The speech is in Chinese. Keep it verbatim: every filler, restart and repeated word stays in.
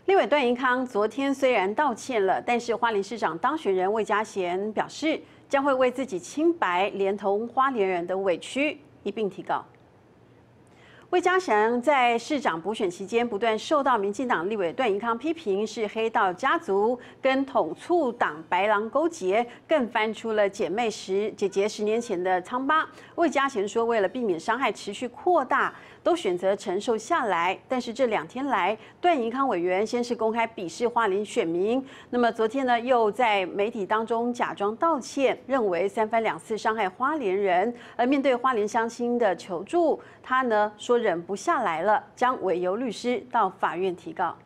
立委段宜康昨天虽然道歉了，但是花莲市长当选人魏家贤表示，将会为自己清白，连同花莲人的委屈一并提告。魏家贤在市长补选期间，不断受到民进党立委段宜康批评是黑道家族跟统促党白狼勾结，更翻出了姐妹十姐姐十年前的疮疤。魏家贤说，为了避免伤害持续扩大，都选择承受下来。但是这两天来，段宜康委员先是公开鄙视花莲选民，那么昨天呢，又在媒体当中假装道歉，认为三番两次伤害花莲人。而面对花莲乡亲的求助，他呢说忍不下来了，将委由律师到法院提告。